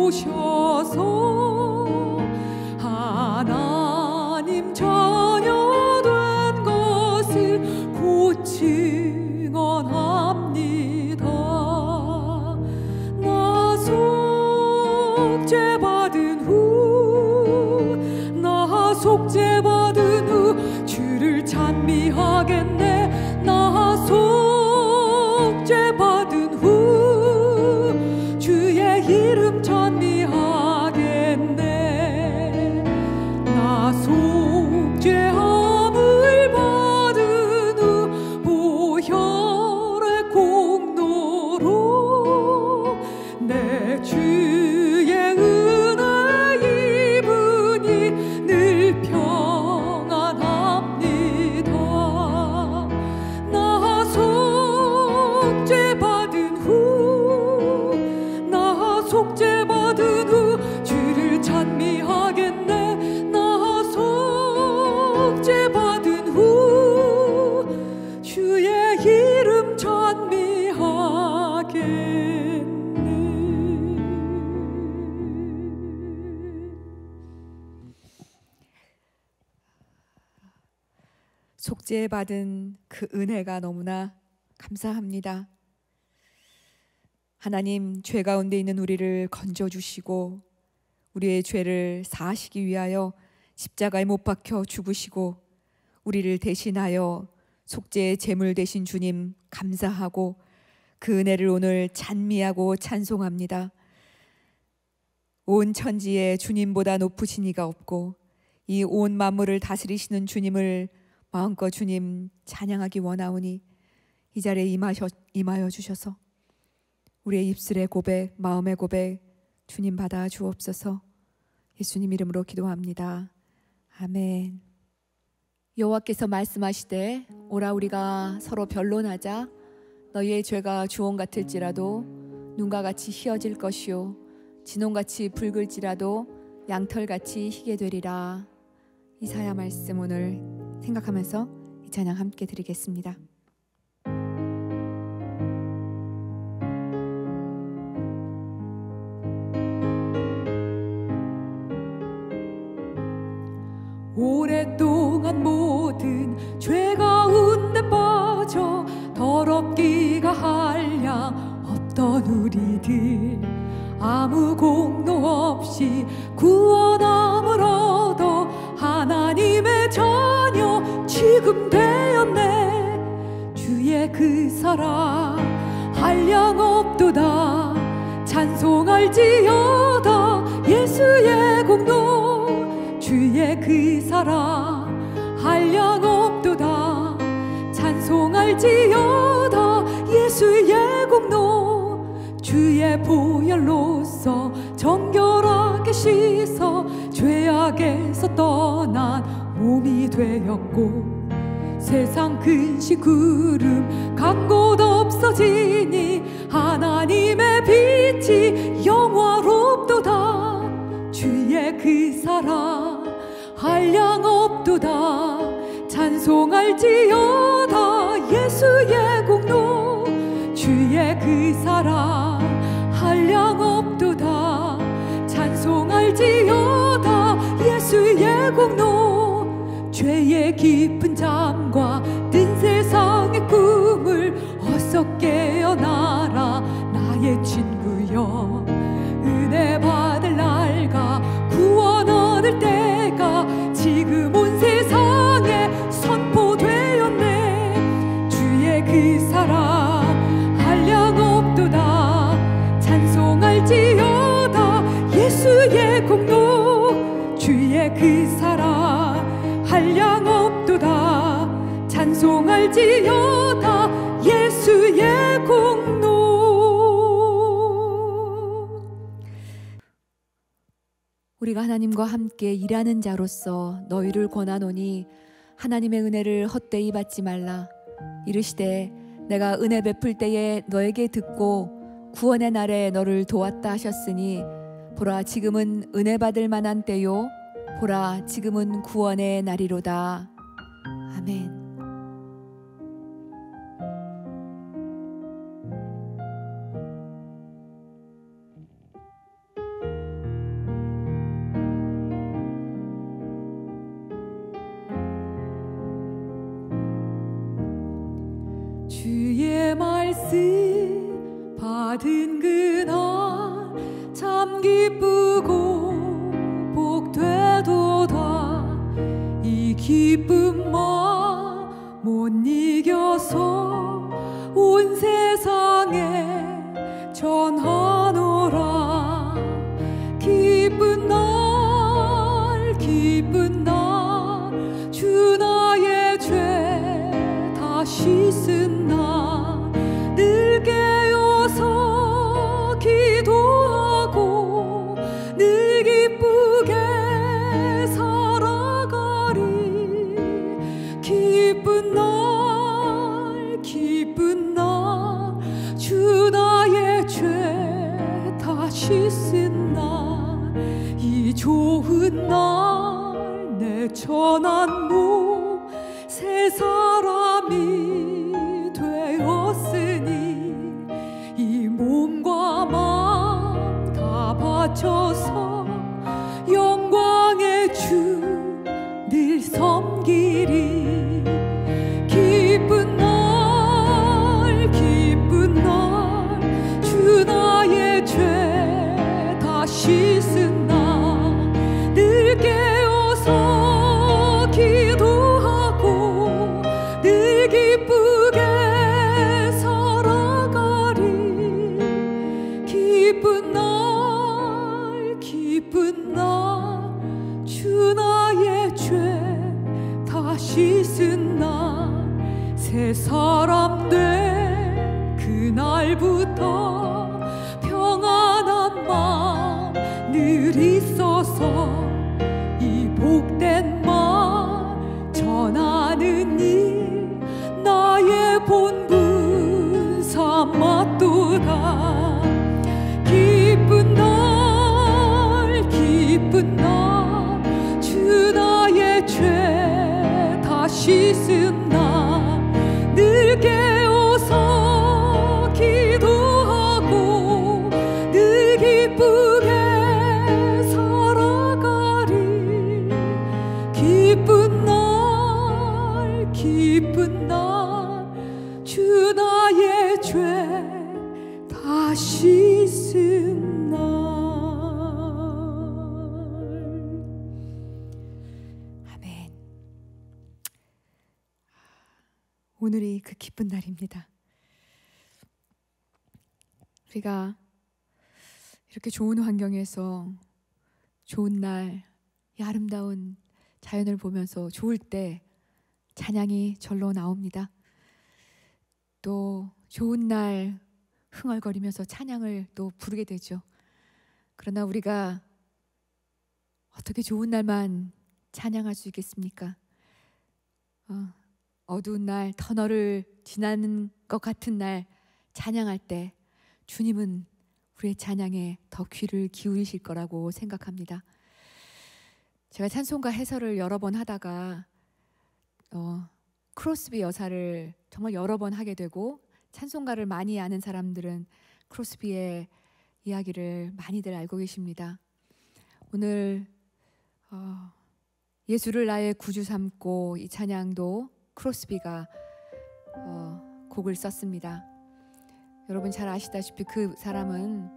오셔서 하나님 자녀 된 것을 곧 증언합니다. 나 속죄받은 후 주를 찬미하겠네. 나 속죄받은 후 주의 이름 찬미하겠네. 나 속죄함을 받은 후 보혈의 공로로 내 주의 은혜 입으니 늘 평안합니다. 나 속죄받은 후 주를 찬미하겠네. 나 속죄받은 후 주의 이름 찬미하겠네. 속죄받은 그 은혜가 너무나 감사합니다. 하나님, 죄 가운데 있는 우리를 건져주시고 우리의 죄를 사하시기 위하여 십자가에 못 박혀 죽으시고 우리를 대신하여 속죄의 제물 되신 주님 감사하고 그 은혜를 오늘 찬미하고 찬송합니다. 온 천지에 주님보다 높으신 이가 없고 이 온 만물을 다스리시는 주님을 마음껏 주님 찬양하기 원하오니 이 자리에 임하여 주셔서 우리의 입술의 고백, 마음의 고백 주님 받아 주옵소서. 예수님 이름으로 기도합니다. 아멘. 여호와께서 말씀하시되 오라 우리가 서로 변론하자. 너희의 죄가 주홍 같을지라도 눈과 같이 희어질 것이요 진홍같이 붉을지라도 양털같이 희게 되리라. 이사야 말씀 오늘 생각하면서 이 찬양 함께 드리겠습니다. 오랫동안 모든 죄 가운데 빠져 더럽기가 한량 없던 우리들 아무 공로 없이 구원함을 얻어 하나님의 자녀 지금 되었네. 주의 그 사랑 한량 없도다. 찬송할지어다 예수의 공로. 주의 그 사랑 한량 없도다. 찬송할지어다 예수의 공로. 주의 보혈로서 정결하게 씻어 죄악에서 떠난 몸이 되었고 세상 근심 구름 간 곳 없어지니 하나님의 빛이 영화롭도다. 주의 그 사랑 한량 없도다. 찬송할지어다 예수의 공로. 주의 그 사랑 한량 없도다. 찬송할지어다 예수의 공로. 죄의 깊은 잠과 뜬 세상의 꿈을 어서 깨어나라 나의 친구여. 은혜 받을 날과 구원 얻을 때가 지금 온 세상에 선포되었네. 주의 그 사랑 한량 없도다. 찬송할지어다 예수의 공로. 주의 그 사랑 한량 없도다. 찬송할지어다 예수의 공로. 우리가 하나님과 함께 일하는 자로서 너희를 권하노니 하나님의 은혜를 헛되이 받지 말라. 이르시되 내가 은혜 베풀 때에 너에게 듣고 구원의 날에 너를 도왔다 하셨으니 보라 지금은 은혜 받을 만한 때요 보라 지금은 구원의 날이로다. 아멘. 말씀 받은 그날 참 기쁘고 복되도다. 이 기쁨만 못 이겨서 온 세상에 전하노라. 기쁜 날 기쁜 날 주 나의 죄 다 씻은 날 늘 깨어서 기도하고 늘 기쁘게 살아가리. 기쁜 날 기쁜 날 주 나의 죄 다 씻은 날 이 좋은 날 내 천한 몸 새 사람이 되었으니 이 몸과 마음 다 바쳐서 영광의 주 늘 섬기리. 기쁜 날 기쁜 날 주 나의 죄 다 씻은 날 늘 깨어서 기도하고 늘 기쁘게 살아가리. 기쁜 날 기쁜 날 주 나의 죄 다 씻은 날 새 사람 된 그날부터 평안한 마음 늘 있어서 이 복된 말 전하는 일 나의 본분 삼았도다. 기쁜 날 기쁜 날 주 나의 죄 다 씻은 날 늘 깨어서 기도하고 늘 기쁘게 살아가리. 기쁜 날 기쁜 날 주 나의 죄 다 씻은 날. 아멘. 오늘이 그 기쁜 날입니다. 우리가 이렇게 좋은 환경에서 좋은 날, 이 아름다운 자연을 보면서 좋을 때 찬양이 절로 나옵니다. 또 좋은 날 흥얼거리면서 찬양을 또 부르게 되죠. 그러나 우리가 어떻게 좋은 날만 찬양할 수 있겠습니까? 어두운 날, 터널을 지나는 것 같은 날 찬양할 때 주님은 우리의 찬양에 더 귀를 기울이실 거라고 생각합니다. 제가 찬송가 해설을 여러 번 하다가 크로스비 여사를 정말 여러 번 하게 되고, 찬송가를 많이 아는 사람들은 크로스비의 이야기를 많이들 알고 계십니다. 오늘 예수를 나의 구주 삼고, 이 찬양도 크로스비가 곡을 썼습니다. 여러분 잘 아시다시피 그 사람은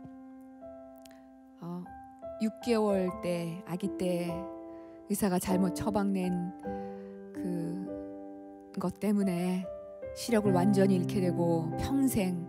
6개월 때, 아기 때 의사가 잘못 처방낸 그것 때문에 시력을 완전히 잃게 되고 평생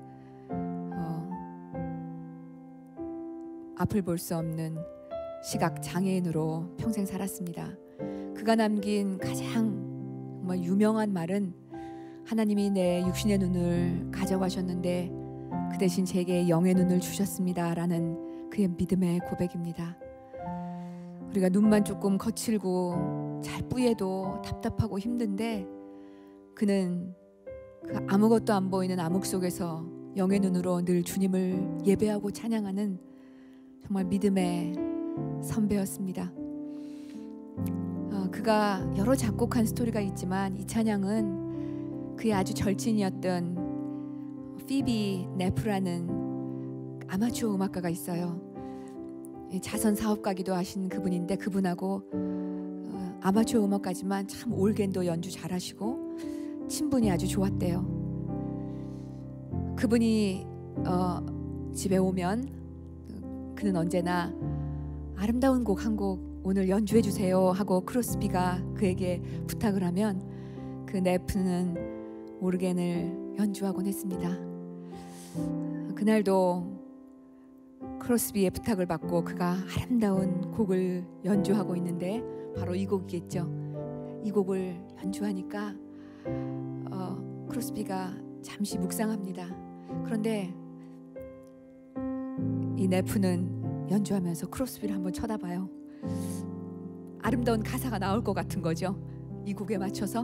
앞을 볼 수 없는 시각 장애인으로 평생 살았습니다. 그가 남긴 가장 정말 유명한 말은, 하나님이 내 육신의 눈을 가져가셨는데 그 대신 제게 영의 눈을 주셨습니다 라는 그의 믿음의 고백입니다. 우리가 눈만 조금 거칠고 잘 뿌예도 답답하고 힘든데, 그는 그 아무것도 안 보이는 암흑 속에서 영의 눈으로 늘 주님을 예배하고 찬양하는 정말 믿음의 선배였습니다. 그가 여러 작곡한 스토리가 있지만, 이 찬양은 그의 아주 절친이었던 피비 네프라는 아마추어 음악가가 있어요. 자선 사업가기도 하신 그분인데, 그분하고 아마추어 음악가지만 참 올겐도 연주 잘하시고 친분이 아주 좋았대요. 그분이 집에 오면 그는 언제나 아름다운 곡 한 곡 오늘 연주해 주세요 하고 크로스비가 그에게 부탁을 하면 그 네프는 오르겐을 연주하곤 했습니다. 그날도 크로스비의 부탁을 받고 그가 아름다운 곡을 연주하고 있는데 바로 이 곡이겠죠. 이 곡을 연주하니까 크로스비가 잠시 묵상합니다. 그런데 이 네프는 연주하면서 크로스비를 한번 쳐다봐요. 아름다운 가사가 나올 것 같은 거죠. 이 곡에 맞춰서.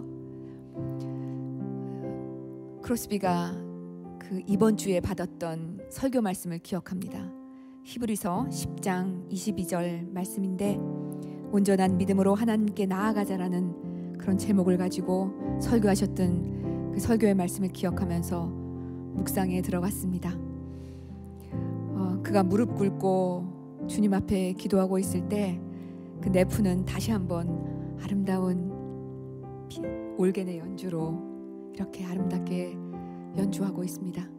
크로스비가 그 이번 주에 받았던 설교 말씀을 기억합니다. 히브리서 10장 22절 말씀인데, 온전한 믿음으로 하나님께 나아가자라는 그런 제목을 가지고 설교하셨던 그 설교의 말씀을 기억하면서 묵상에 들어갔습니다. 그가 무릎 꿇고 주님 앞에 기도하고 있을 때 그 네프는 다시 한번 아름다운 올겐의 연주로 이렇게 아름답게 연주하고 있습니다.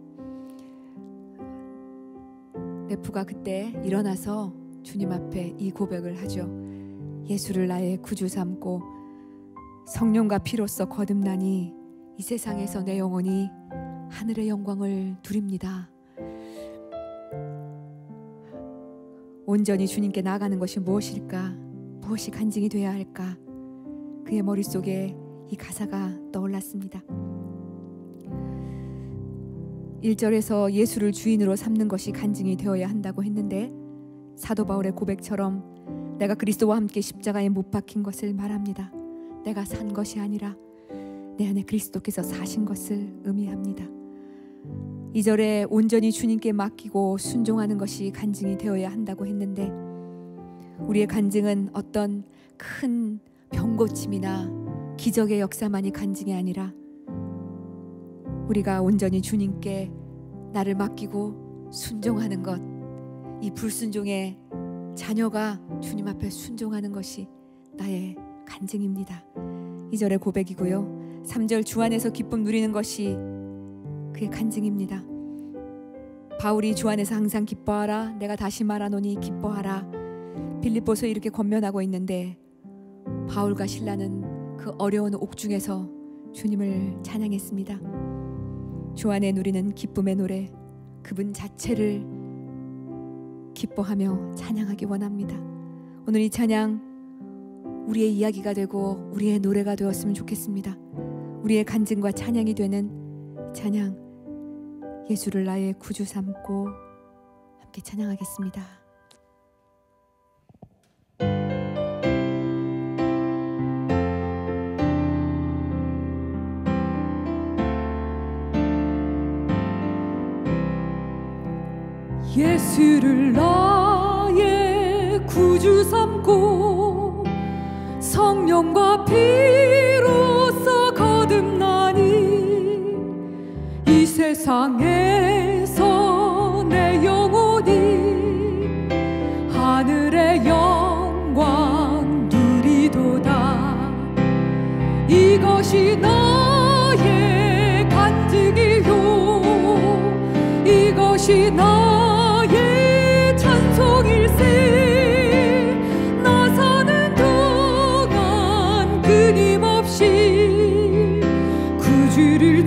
네프가 그때 일어나서 주님 앞에 이 고백을 하죠. 예수를 나의 구주 삼고 성령과 피로써 거듭나니 이 세상에서 내 영혼이 하늘의 영광을 누립니다. 온전히 주님께 나아가는 것이 무엇일까? 무엇이 간증이 되어야 할까? 그의 머릿속에 이 가사가 떠올랐습니다. 1절에서 예수를 주인으로 삼는 것이 간증이 되어야 한다고 했는데, 사도 바울의 고백처럼 내가 그리스도와 함께 십자가에 못 박힌 것을 말합니다. 내가 산 것이 아니라 내 안에 그리스도께서 사신 것을 의미합니다. 2절에 온전히 주님께 맡기고 순종하는 것이 간증이 되어야 한다고 했는데, 우리의 간증은 어떤 큰 병고침이나 기적의 역사만이 간증이 아니라 우리가 온전히 주님께 나를 맡기고 순종하는 것, 이 불순종의 자녀가 주님 앞에 순종하는 것이 나의 간증입니다. 2절의 고백이고요. 3절 주 안에서 기쁨 누리는 것이 그의 간증입니다. 바울이 주 안에서 항상 기뻐하라, 내가 다시 말하노니 기뻐하라, 빌립보서 이렇게 권면하고 있는데, 바울과 실라는 그 어려운 옥중에서 주님을 찬양했습니다. 주 안에 누리는 기쁨의 노래, 그분 자체를 기뻐하며 찬양하기 원합니다. 오늘 이 찬양 우리의 이야기가 되고 우리의 노래가 되었으면 좋겠습니다. 우리의 간증과 찬양이 되는 찬양, 예수를 나의 구주 삼고 함께 찬양하겠습니다. 예수를 나의 구주 삼고 성령과 피로써 거듭나니 이 세상에서 내 영혼이 하늘의 영광 누리도다. 이것이 나의 간증이요, 이것이 나의 찬송일세. 나 사는 동안 끊임없이 구주를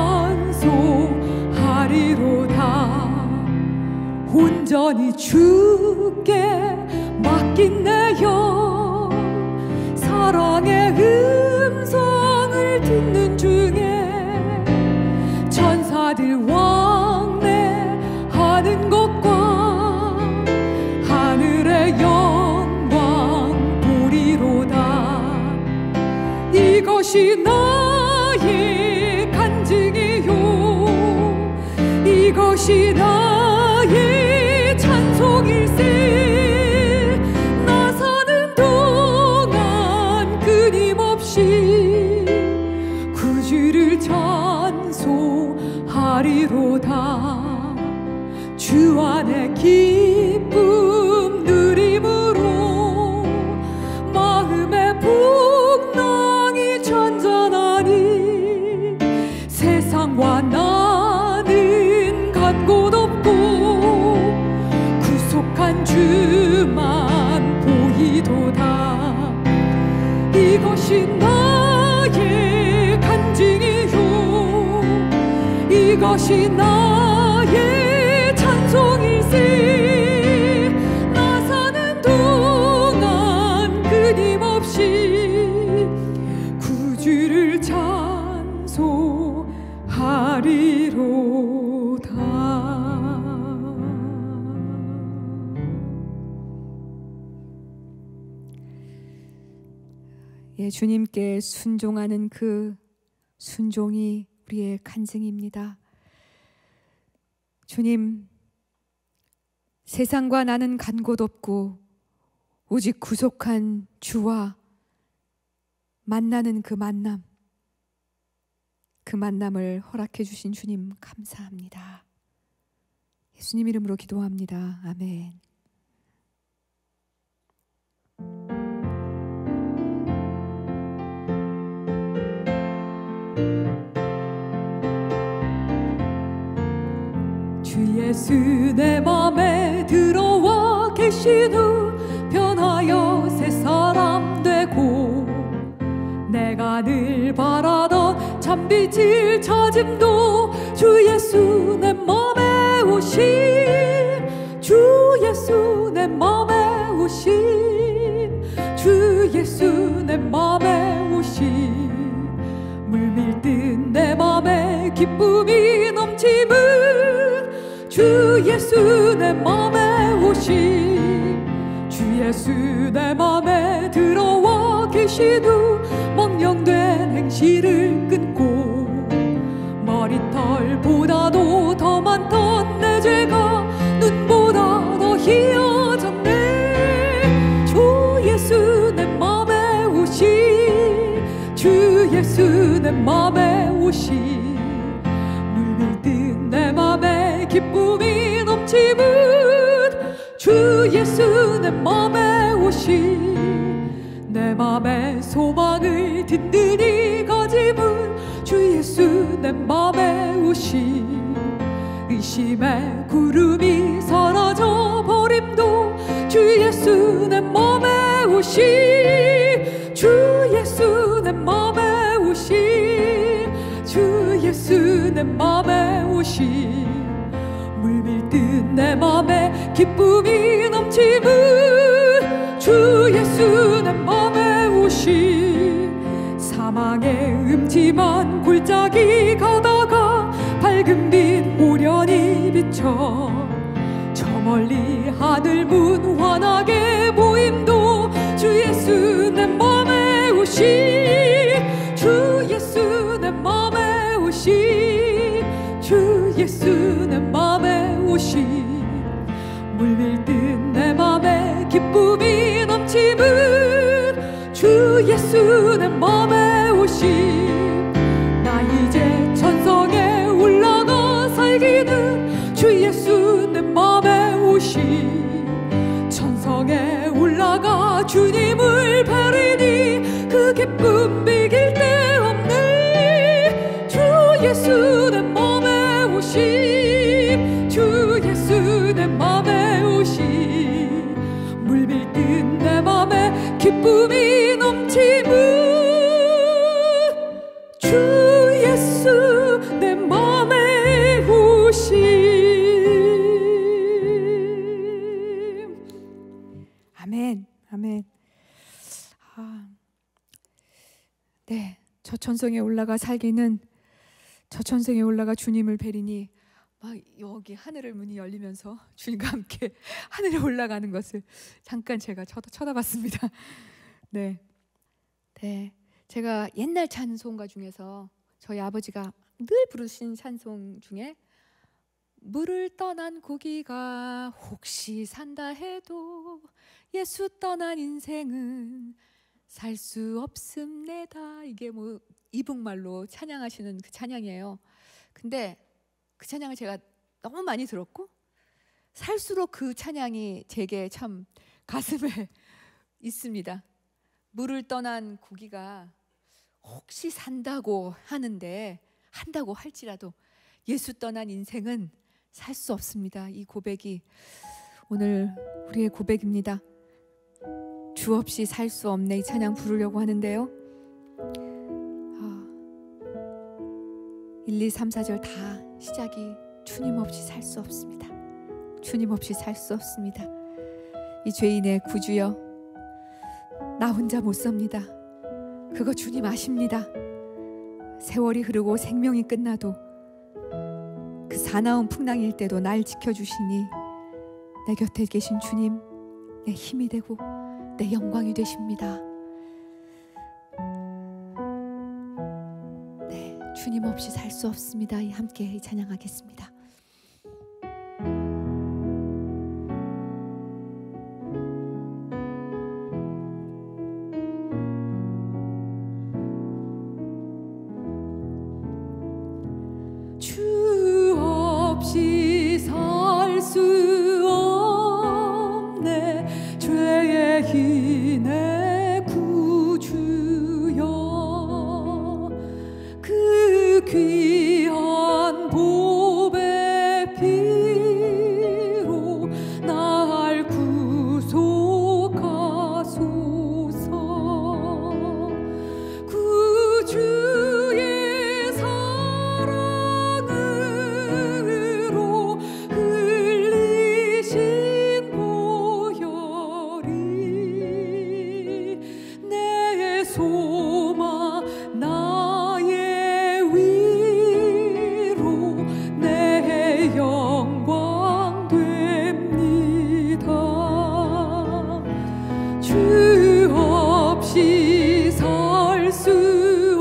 찬송하리로다. 온전히 주께 맡긴 내 영, 사랑의 음성을 듣는 중에 천사들 왕래하는 것과 하늘의 영광 보리로다. 이것이 나의 간증이요, 이것이 나의 찬송일세. 나 사는 동안 끊임없이 구주를 찬송하리로다. 주 안에 기쁨 누림으로 마음의 풍랑이 잔잔하니 세상과 나는 주만 보이도다. 이것이 나의 간증이요, 이것이 나의 찬송일세. 나 사는 동안 끊임없이 구주를 찬송하리로다. 예, 주님께 순종하는 그 순종이 우리의 간증입니다. 주님, 세상과 나는 간 곳 없고 오직 구속한 주와 만나는 그 만남을 허락해 주신 주님 감사합니다. 예수님 이름으로 기도합니다. 아멘. 주 예수 내 맘에 들어와 계신 후 변하여 새 사람 되고, 내가 늘 바라던 참빛을 찾음도 주 예수 내 맘에 오심, 주 예수 내 맘에 오심, 주 예수 내 맘에 오심. 물밀듯 내 맘에 기쁨이 넘침은 주 예수 내 맘에 오심, 주 예수 내 맘에 들어와 계신 후 망령된 행실을 끊고, 머리털보다도 더 많던 내 죄가 눈보다 더 희어졌네. 주 예수 내 맘에 오심, 주 예수 내 맘에 오심. 물밀듯 내 맘에 기쁨이 넘침은 주 예수 내 맘에 오심, 내 맘에 소망을 든든히 가짐은 주 예수 내 맘에 오심. 의심의 구름이 사라져 버림도 주 예수 내 맘에 오심, 주 예수 내 맘에 오심, 주 예수 내 맘에 오심. 물밀듯 내 맘에 기쁨이 넘침은 주 예수 내 맘에 오심. 사망의 음침한 골짜기 가다가 밝은 빛 오련히 비쳐, 저 멀리 하늘 문 환하게 보임도 주 예수 내 맘에 오심, 주 예수 내 맘에 오심, 주 예수 내 맘에 오심. 물밀듯 내 맘에 기쁨이 넘침은 주 예수 내 맘에 오심. 나 이제 천성에 올라가 살기는 주 예수 내 맘에 오심. 천성에 올라가 주님을 뵈리니 그 기쁨 비길 데 없네. 주 예수 내 맘에 오심, 주 예수 내 맘에 오심. 물밀듯 내 맘에 기쁨이 넘침은 주 예수 내 맘에 오심. 아멘, 아멘. 네, 저 천성에 올라가 살기는, 저 천성에 올라가 주님을 뵈리니, 막 여기 하늘을 문이 열리면서 주님과 함께 하늘에 올라가는 것을 잠깐 제가 쳐다봤습니다. 네, 제가 옛날 찬송가 중에서 저희 아버지가 늘 부르신 찬송 중에 물을 떠난 고기가 혹시 산다 해도 예수 떠난 인생은 살 수 없음내다. 이게 뭐 이북말로 찬양하시는 그 찬양이에요. 근데 그 찬양을 제가 너무 많이 들었고 살수록 그 찬양이 제게 참 가슴에 있습니다. 물을 떠난 고기가 혹시 산다고 하는데, 한다고 할지라도 예수 떠난 인생은 살 수 없습니다. 이 고백이 오늘 우리의 고백입니다. 주 없이 살 수 없네, 이 찬양 부르려고 하는데요. 1, 2, 3, 4절 다 시작이 주님 없이 살 수 없습니다. 주님 없이 살 수 없습니다. 이 죄인의 구주여, 나 혼자 못 삽니다. 그거 주님 아십니다. 세월이 흐르고 생명이 끝나도 그 사나운 풍랑일 때도 날 지켜주시니 내 곁에 계신 주님, 내 힘이 되고 내 영광이 되십니다. 네, 주님 없이 살 수 없습니다. 함께 찬양하겠습니다. 주 없이 살 수 없네, 죄의 hin의 구주여. 그 귀한 보배 피로 날 구속하소서. 구주의 사랑으로 흘리신 보혈이 내 소망, 나의 위로 내 영광 됩니다. 주 없이 살 수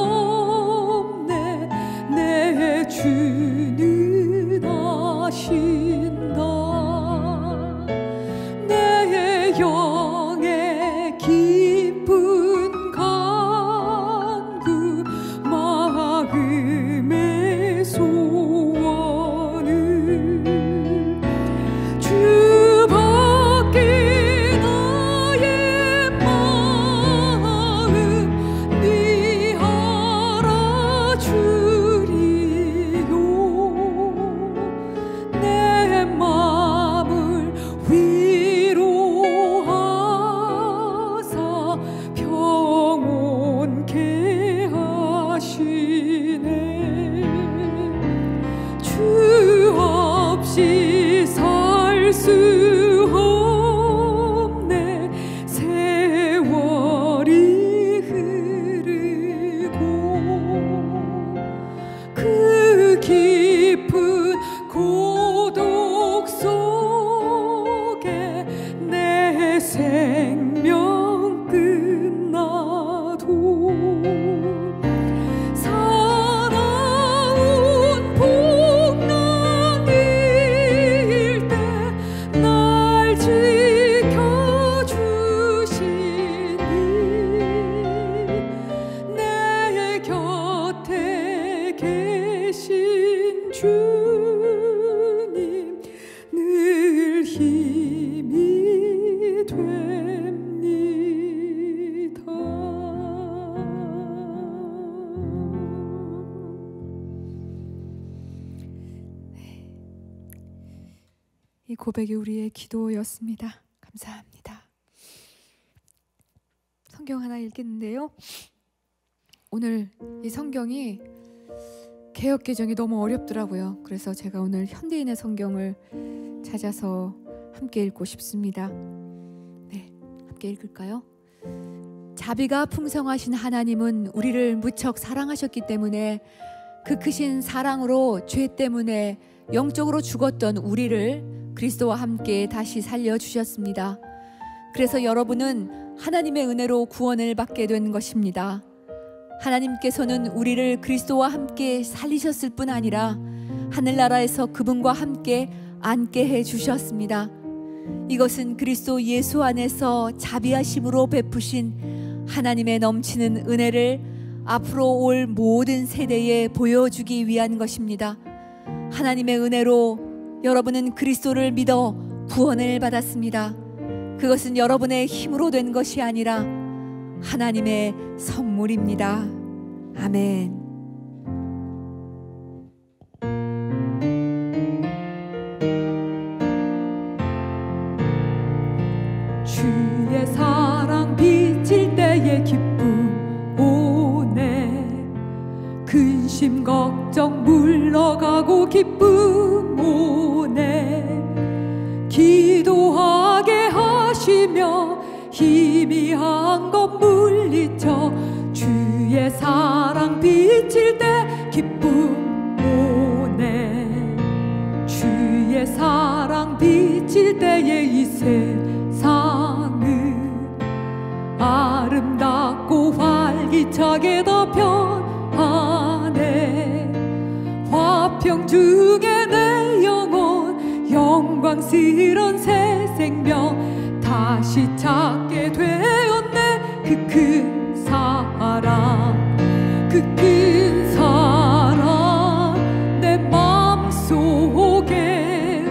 없네, 내 주는 아신다. 내 영의 깊은 간구, 마음의 소원을 주밖에 나의 마음 네 알아주리요. 내 마음을 위로하사 평온케 하시네. 주 없이 살 수 없네, 세월이 흐르고 그 깊은 고독 속에 내 생명 끝나도 사나운 풍랑일 때 날 지켜주시니 내 곁에 계신 주님, 늘 힘이 됩니다. 이 고백이 우리의 기도였습니다. 감사합니다. 성경 하나 읽겠는데요. 오늘 이 성경이 개역 개정이 너무 어렵더라고요. 그래서 제가 오늘 현대인의 성경을 찾아서 함께 읽고 싶습니다. 네, 함께 읽을까요? 자비가 풍성하신 하나님은 우리를 무척 사랑하셨기 때문에 그 크신 사랑으로 죄 때문에 영적으로 죽었던 우리를 그리스도와 함께 다시 살려주셨습니다. 그래서 여러분은 하나님의 은혜로 구원을 받게 된 것입니다. 하나님께서는 우리를 그리스도와 함께 살리셨을 뿐 아니라 하늘나라에서 그분과 함께 앉게 해주셨습니다. 이것은 그리스도 예수 안에서 자비하심으로 베푸신 하나님의 넘치는 은혜를 앞으로 올 모든 세대에 보여주기 위한 것입니다. 하나님의 은혜로 여러분은 그리스도를 믿어 구원을 받았습니다. 그것은 여러분의 힘으로 된 것이 아니라 하나님의 선물입니다. 아멘. 주의 사랑 비칠 때에 기쁨 오네. 근심 걱정 물러가고 기쁨 오네. 기도하게 하시며 희미한 것 물리쳐 주의 사랑 비칠 때 기쁨 오네. 주의 사랑 비칠 때에 이 세상은 아름답고 활기차게 더 변하네. 화평 중에 내 영혼 영광스런 새 생명 다시 찾게 되었네. 그 큰 사랑, 그 큰 사랑 내 마음속에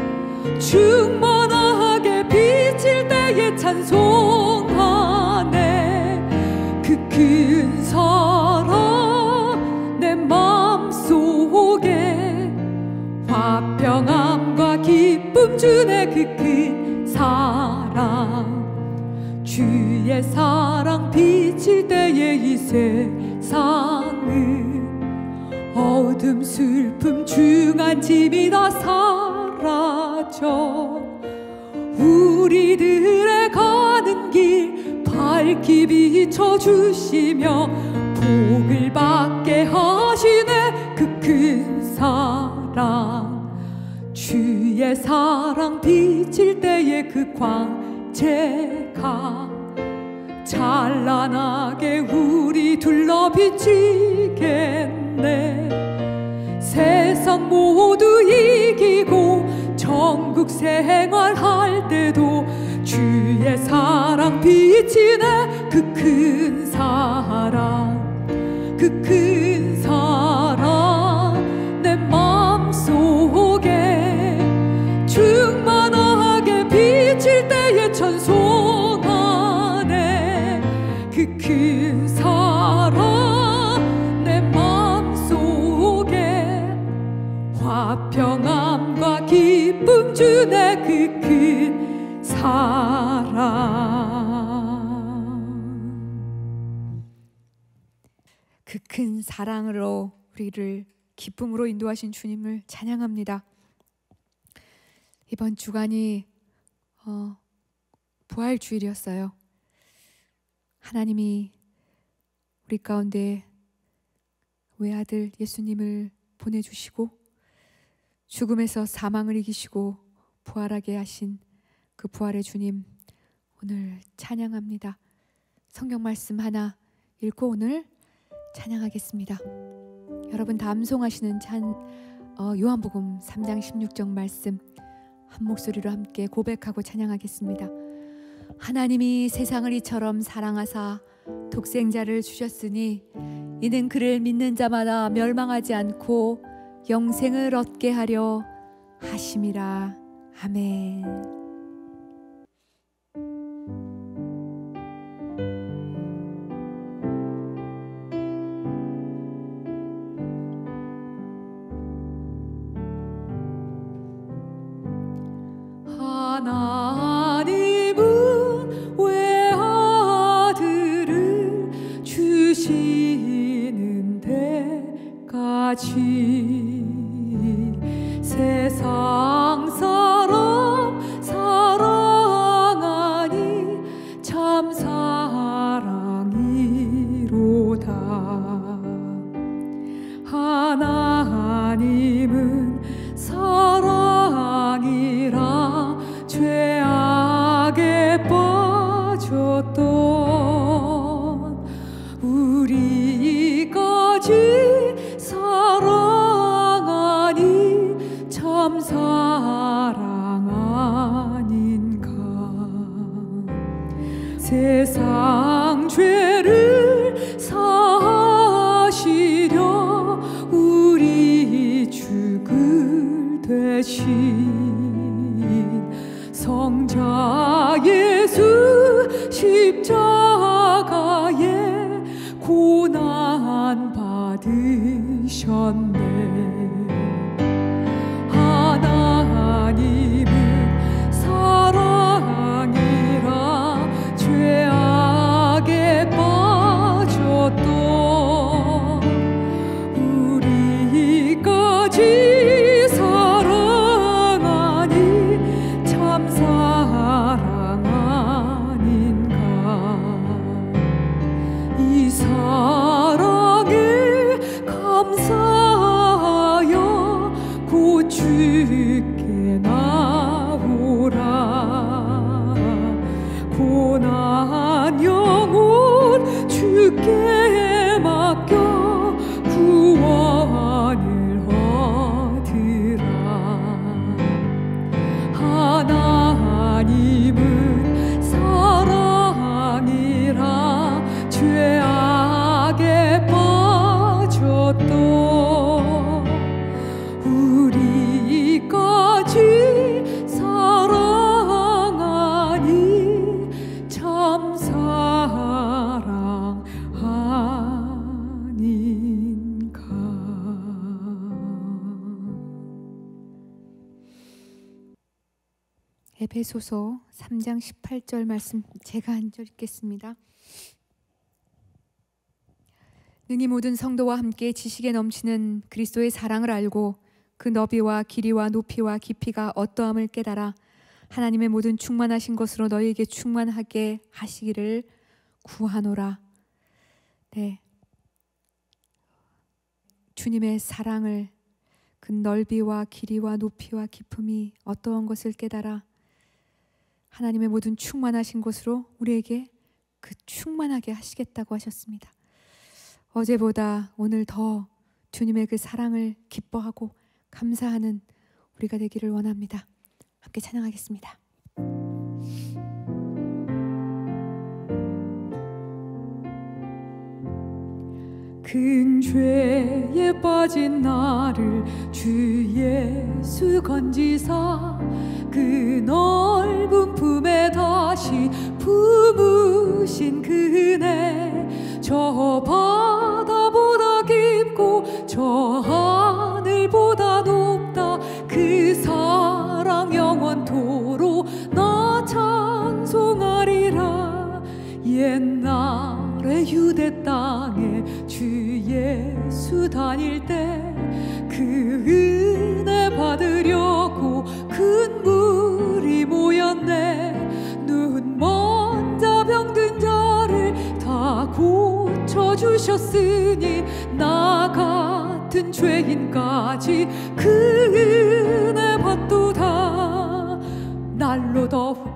충만하게 비칠 때에 찬송하네. 그 큰 사랑 내 마음속에 화평함과 기쁨 주네. 그 큰 사랑, 주의 사랑 비칠 때에 이 세상은 어둠 슬픔 중한 짐이 다 사라져 우리들의 가는 길 밝게 비춰주시며 복을 받게 하시네. 그 큰 사랑, 주의 사랑 비칠 때에 그 광채가 찬란하게 우리 둘러 비치겠네. 세상 모두 이기고 천국 생활할 때도 주의 사랑 비치네. 그 큰 사랑, 그 큰 사랑 내 마음속에 충만하게 비칠 때에 찬송하네. 그 큰 사랑 내 마음속에 화평함과 기쁨 주네. 그 큰 사랑, 그 큰 사랑으로 우리를 기쁨으로 인도하신 주님을 찬양합니다. 이번 주간이 부활주일이었어요. 하나님이 우리 가운데 외아들 예수님을 보내주시고 죽음에서 사망을 이기시고 부활하게 하신 그 부활의 주님 오늘 찬양합니다. 성경 말씀 하나 읽고 오늘 찬양하겠습니다. 여러분 다 암송하시는 요한복음 3장 16절 말씀 한 목소리로 함께 고백하고 찬양하겠습니다. 하나님이 세상을 이처럼 사랑하사 독생자를 주셨으니 이는 그를 믿는 자마다 멸망하지 않고 영생을 얻게 하려 하심이라. 아멘. 하나님은 외아들을 주시는 데까지 세상 사람 사랑하니 참 사랑이로다. 하나님은 사랑이라 죄악에 빠졌던 우리까지 사랑하니 참 사랑 아닌가. 세상 죄를 사하시려 우리 죽을 대신 성자 예수 십자가에 고난 받으셨네. 하나님은 사랑이라 에베소서 3장 18절 말씀 제가 한 절 읽겠습니다. 능히 모든 성도와 함께 지식에 넘치는 그리스도의 사랑을 알고 그 너비와 길이와 높이와 깊이가 어떠함을 깨달아 하나님의 모든 충만하신 것으로 너희에게 충만하게 하시기를 구하노라. 네, 주님의 사랑을, 그 넓이와 길이와 높이와 깊음이 어떠한 것을 깨달아 하나님의 모든 충만하신 것으로 우리에게 그 충만하게 하시겠다고 하셨습니다. 어제보다 오늘 더 주님의 그 사랑을 기뻐하고 감사하는 우리가 되기를 원합니다. 함께 찬양하겠습니다. 큰 죄에 빠진 나를 주 예수 건지사 그 넓은 품에 다시 품으신 그네 저 바다보다 깊고 저 하늘보다 높다 그 사랑 영원토록 나 찬송하리라. 옛날에 유대 땅에 주 예수 다닐 때 그 은혜 받으려고 큰 무리 모였네. 눈먼 자 병든 자를 다 고쳐주셨으니 나 같은 죄인까지 그 은혜 받도다. 날로 더욱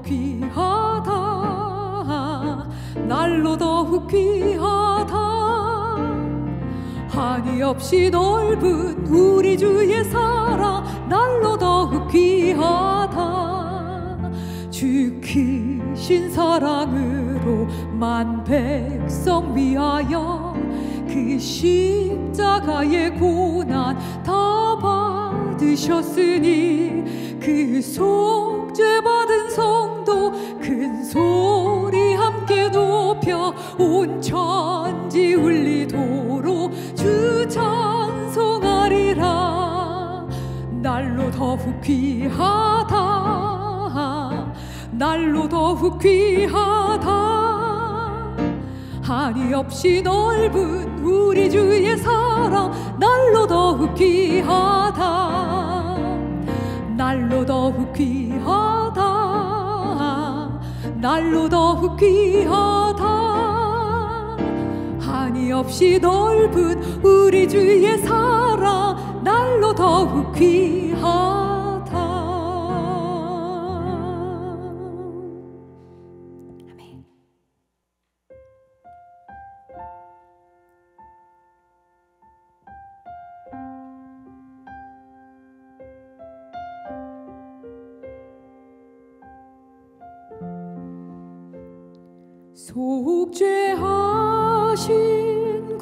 귀하다. 날로 더욱 귀하다. 한이 없이 넓은 우리 주의 사랑 날로 더욱 귀하다. 주 크신 사랑으로 만 백성 위하여 그 십자가의 고난 다 받으셨으니 그 속죄 받은 성도 큰 소리 함께 높여 온 천지 울리도록 주 찬송하리라. 날로 더욱 귀하다. 날로 더욱 귀하다. 한이 없이 넓은 우리 주의 사랑 날로 더욱 귀하다. 날로 더욱 귀하다. 날로 더욱 귀하다. 한이 없이 넓은 우리 주의 사랑 날로 더욱 귀하다. 아멘. 속죄하신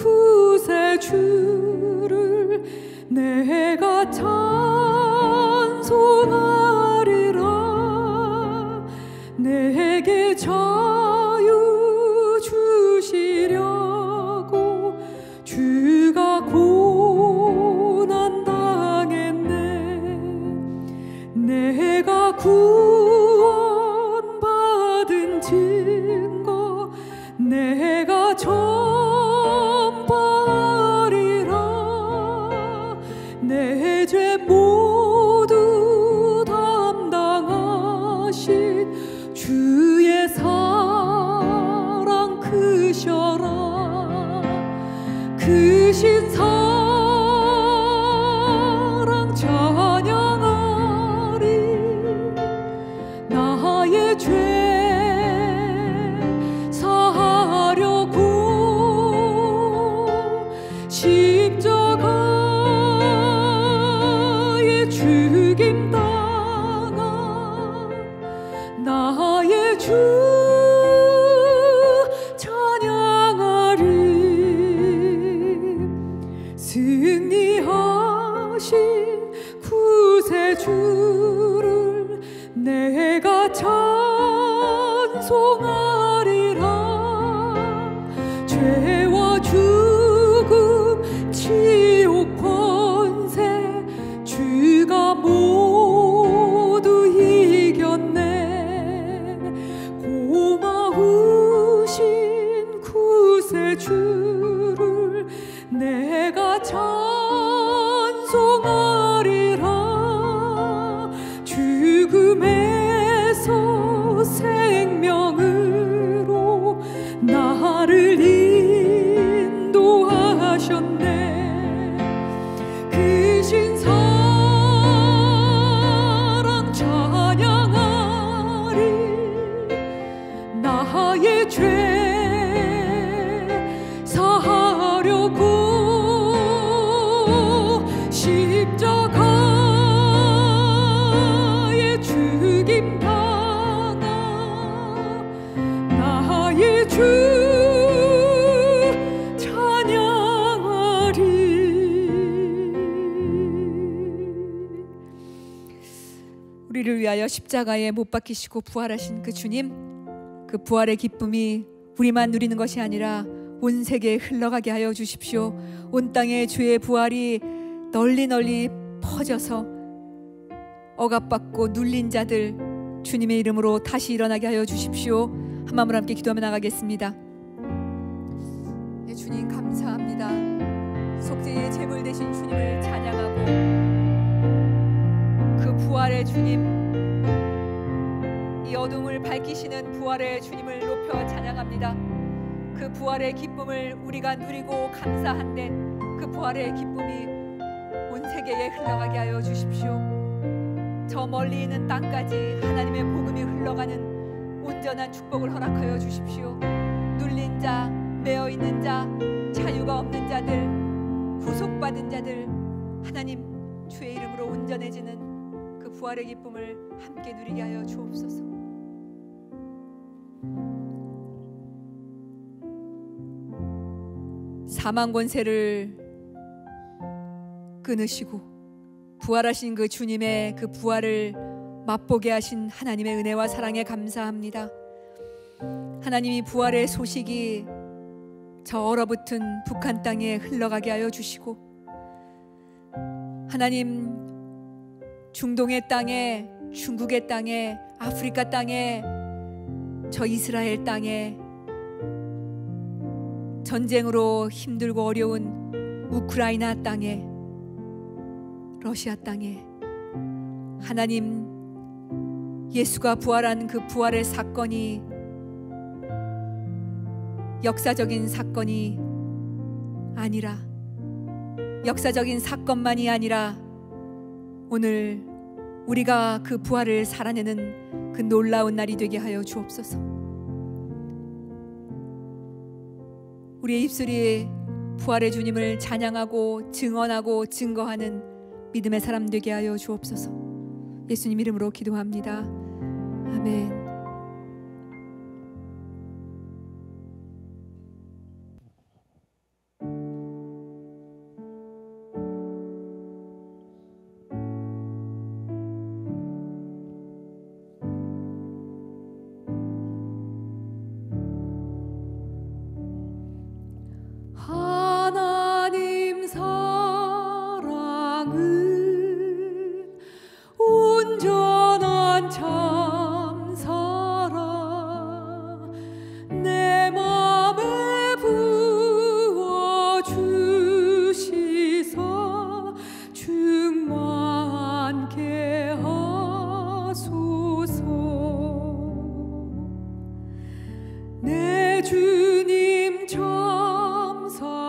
구세주를 내가 찬송하리라. 내게 자유 주시려고 주가 고난 당했네. 내가 구원받은 증거 내가 전파하리라. 내 죄 모두 담당하신 주의 사랑 크셔라. 크신 사랑 찬양하리. 나의 죄 사하려고 십자가에 죽임 당한 나의 주 찬양하리. 승리하신 구세주를 내가 찬송하리라. 죄와 죽음 지옥 권세 주가 모두 이겼네. 나를 인도하셨네. 그 신사랑 찬양하리. 나의 죄 사하려고 십자가에 죽임 당한 나의 주 찬양하리. 우리를 위하여 십자가에 못 박히시고 부활하신 그 주님, 그 부활의 기쁨이 우리만 누리는 것이 아니라 온 세계에 흘러가게 하여 주십시오. 온 땅에 주의 부활이 널리 널리 퍼져서 억압받고 눌린 자들 주님의 이름으로 다시 일어나게 하여 주십시오. 한 마음으로 함께 기도하며 나가겠습니다. 예, 주님 감사합니다. 속죄의 제물 되신 주님을 찬양하고 그 부활의 주님, 이 어둠을 밝히시는 부활의 주님을 높여 찬양합니다. 그 부활의 기쁨을 우리가 누리고 감사한데 그 부활의 기쁨이 온 세계에 흘러가게 하여 주십시오. 저 멀리 있는 땅까지 하나님의 복음이 흘러가는 온전한 축복을 허락하여 주십시오. 눌린 자, 매어 있는 자, 자유가 없는 자들, 구속받은 자들, 하나님 주의 이름으로 온전해지는 그 부활의 기쁨을 함께 누리게 하여 주옵소서. 사망 권세를 끊으시고 부활하신 그 주님의 그 부활을 맛보게 하신 하나님의 은혜와 사랑에 감사합니다. 하나님이 부활의 소식이 저 얼어붙은 북한 땅에 흘러가게 하여 주시고, 하나님 중동의 땅에, 중국의 땅에, 아프리카 땅에, 저 이스라엘 땅에, 전쟁으로 힘들고 어려운 우크라이나 땅에, 러시아 땅에 하나님 예수가 부활한 그 부활의 사건이 역사적인 사건이 아니라, 역사적인 사건만이 아니라 오늘 우리가 그 부활을 살아내는 그 놀라운 날이 되게 하여 주옵소서. 우리의 입술이 부활의 주님을 찬양하고 증언하고 증거하는 믿음의 사람 되게 하여 주옵소서. 예수님 이름으로 기도합니다. 아멘. 하나님 사랑은 온전한 참 사랑, 내 맘에 부어주시사 충만케 하소서. 내 주님 참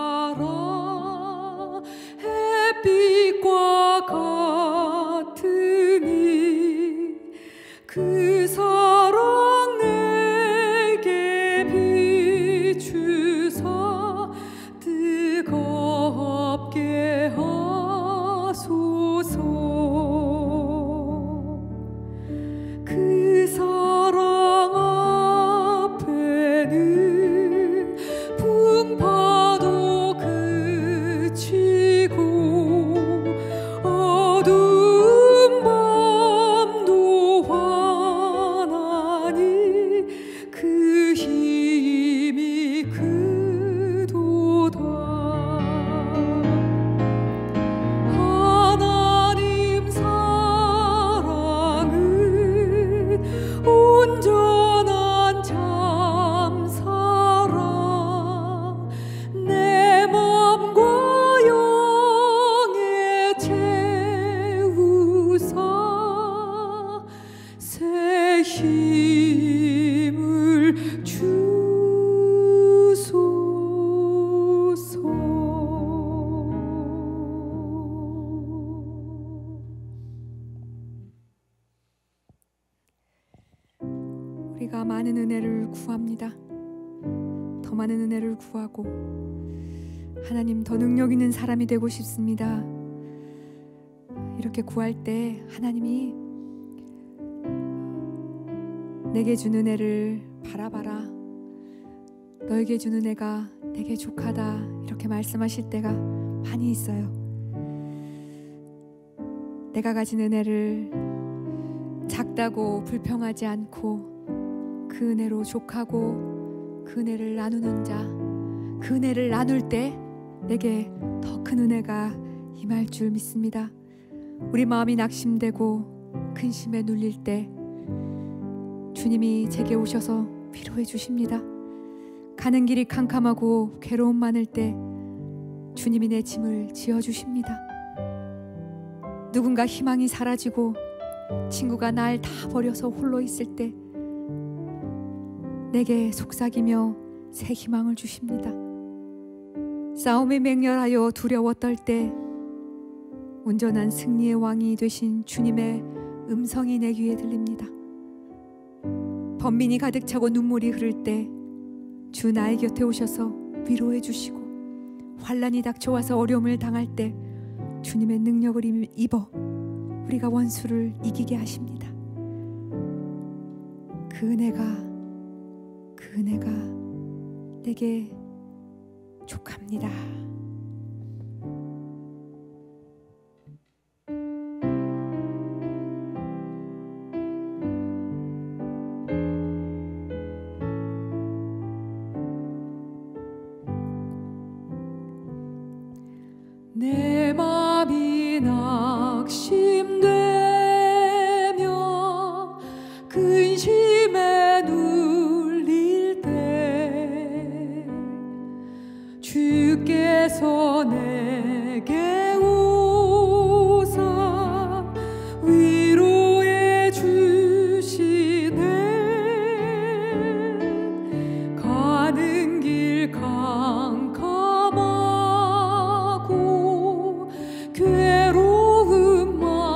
사랑 햇빛과 같으니 그 사랑 내게 비추사 뜨겁게 하소서. 그 사랑 앞에는 은혜를 구합니다. 더 많은 은혜를 구하고 하나님 더 능력 있는 사람이 되고 싶습니다. 이렇게 구할 때 하나님이 내게 준 은혜를 바라봐라, 너에게 준 은혜가 내게 족하다, 이렇게 말씀하실 때가 많이 있어요. 내가 가진 은혜를 작다고 불평하지 않고 그 은혜로 족하고 그 은혜를 나누는 자, 그 은혜를 나눌 때 내게 더 큰 은혜가 임할 줄 믿습니다. 우리 마음이 낙심되고 근심에 눌릴 때 주님이 제게 오셔서 위로해 주십니다. 가는 길이 캄캄하고 괴로움 많을 때 주님이 내 짐을 지어주십니다. 누군가 희망이 사라지고 친구가 날 다 버려서 홀로 있을 때 내게 속삭이며 새 희망을 주십니다. 싸움에 맹렬하여 두려워 떨 때 온전한 승리의 왕이 되신 주님의 음성이 내 귀에 들립니다. 번민이 가득 차고 눈물이 흐를 때 주 나의 곁에 오셔서 위로해 주시고, 환난이 닥쳐와서 어려움을 당할 때 주님의 능력을 입어 우리가 원수를 이기게 하십니다. 그 은혜가 내게 족합니다. 내 맘이 낙심되며 근심에 눌릴 때 주께서 내게 오사 위로해 주시네. 가는 길 캄캄하고 괴로움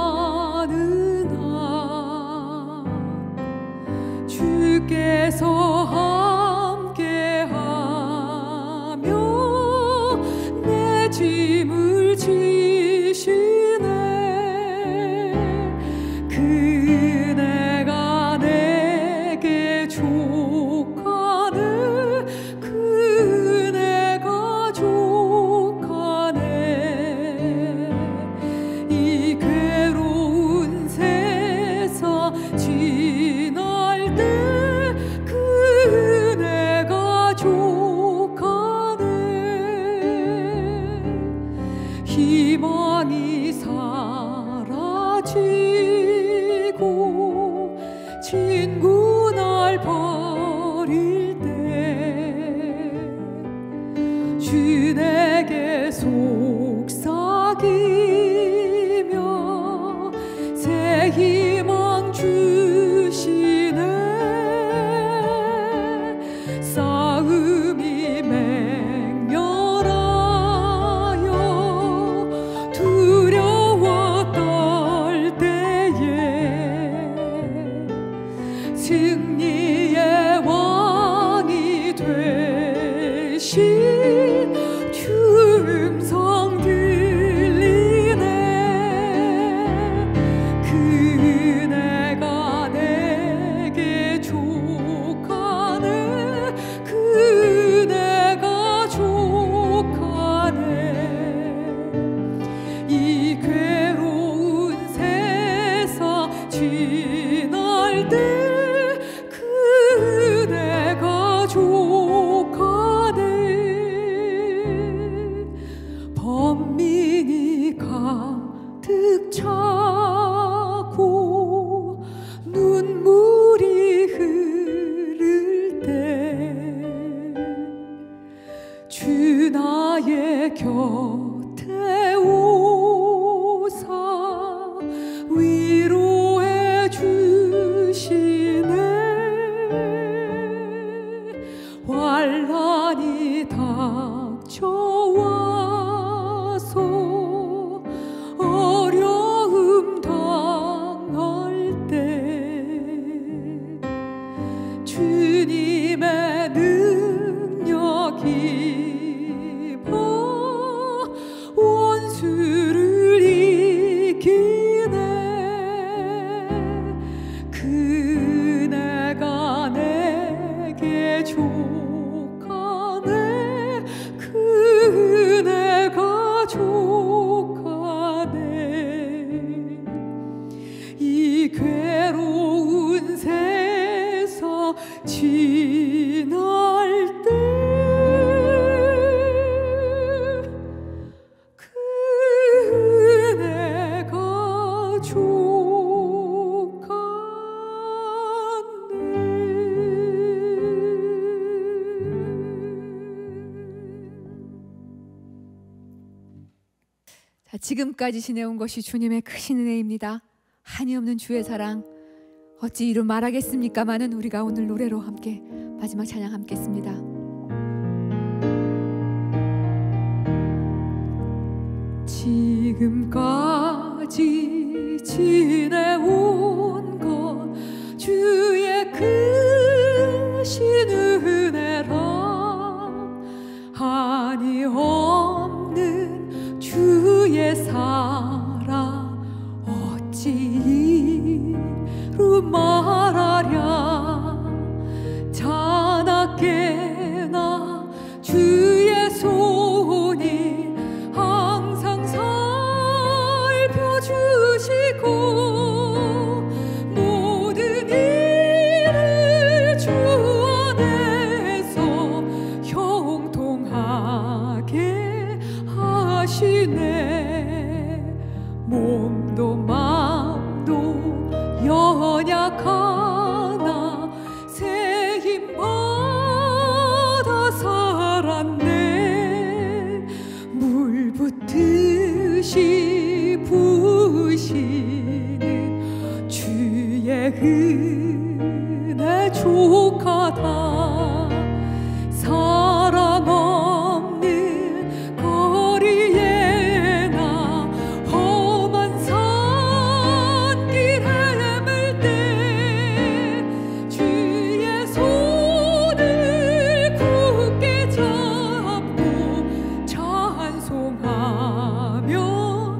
많으나 주께서 함께하며 내 짐을 지시네. 그 은혜가 내게 족하네. 그 은혜가 족하네. 이 괴로운 세상 지날 때 그 주님의 능력이 원수를 이기네. 그네가 내게 족하네. 그네가 족하네. 이 괴로운 세상 지날 때 그네가 자, 지금까지 지내온 것이 주님의 크신 은혜입니다. 한이 없는 주의 사랑 어찌 이루 말하겠습니까마는 우리가 오늘 노래로 함께 마지막 찬양 함께 했습니다. 지금까지 지내온 것 주의 크신 은혜라. 한이 없는 주의 사랑 어찌 이루 말하랴. 자나깨나 주의 손이 항상 살펴주시고 모든 일을 주 안에서 형통하게 하시네. 몸도 마음도 연약하나 새 힘 받아 살았네. 물 붓듯이 부으시는 주의 은혜 족하다. 사랑 없는 거리에 나 험한 산길 헤맬 때 주의 손을 굳게 잡고 찬송하며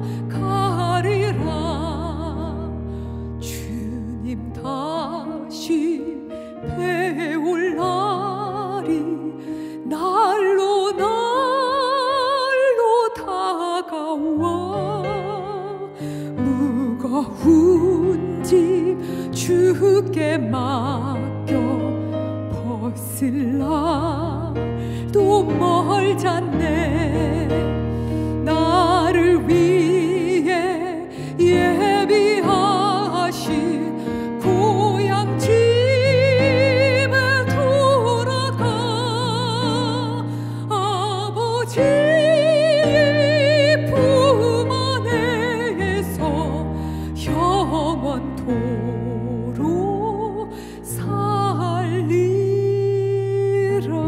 가리라. 주님 다시 배울 날이 날로 다가와. 무거운 짐 주께 맡겨 벗을 날도 멀잖네. 나를 위해 예비하신 고향 집에 돌아가. 아버지 품 안에서 영원토록 살리라.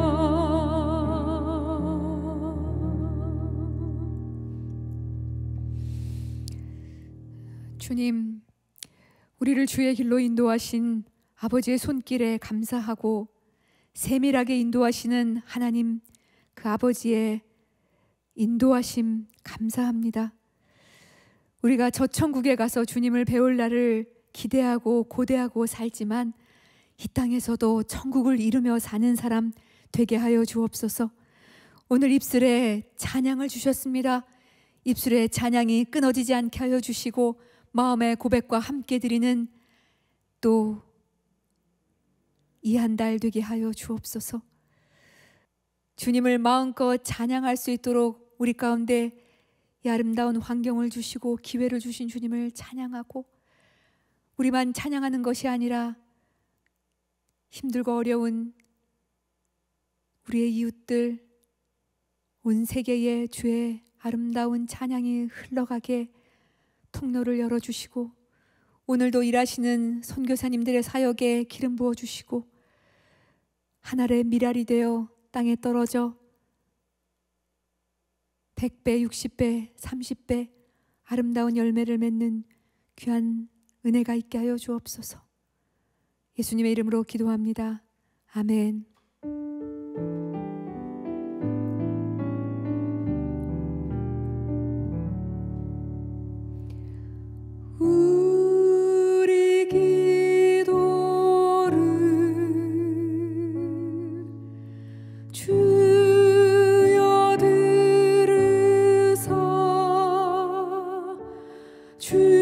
주님, 우리를 주의 길로 인도하신 아버지의 손길에 감사하고 세밀하게 인도하시는 하나님, 그 아버지의 인도하심 감사합니다. 우리가 저 천국에 가서 주님을 배울 날을 기대하고 고대하고 살지만 이 땅에서도 천국을 이루며 사는 사람 되게 하여 주옵소서. 오늘 입술에 찬양을 주셨습니다. 입술에 찬양이 끊어지지 않게 하여 주시고 마음의 고백과 함께 드리는 또 이 한 달 되게 하여 주옵소서. 주님을 마음껏 찬양할 수 있도록 우리 가운데 이 아름다운 환경을 주시고 기회를 주신 주님을 찬양하고, 우리만 찬양하는 것이 아니라 힘들고 어려운 우리의 이웃들, 온 세계에 주의 아름다운 찬양이 흘러가게 통로를 열어주시고, 오늘도 일하시는 선교사님들의 사역에 기름 부어주시고, 하늘의 밀알이 되어 땅에 떨어져 100배, 60배, 30배 아름다운 열매를 맺는 귀한 은혜가 있게 하여 주옵소서. 예수님의 이름으로 기도합니다. 아멘. 우리 기도를 주여 들으사 주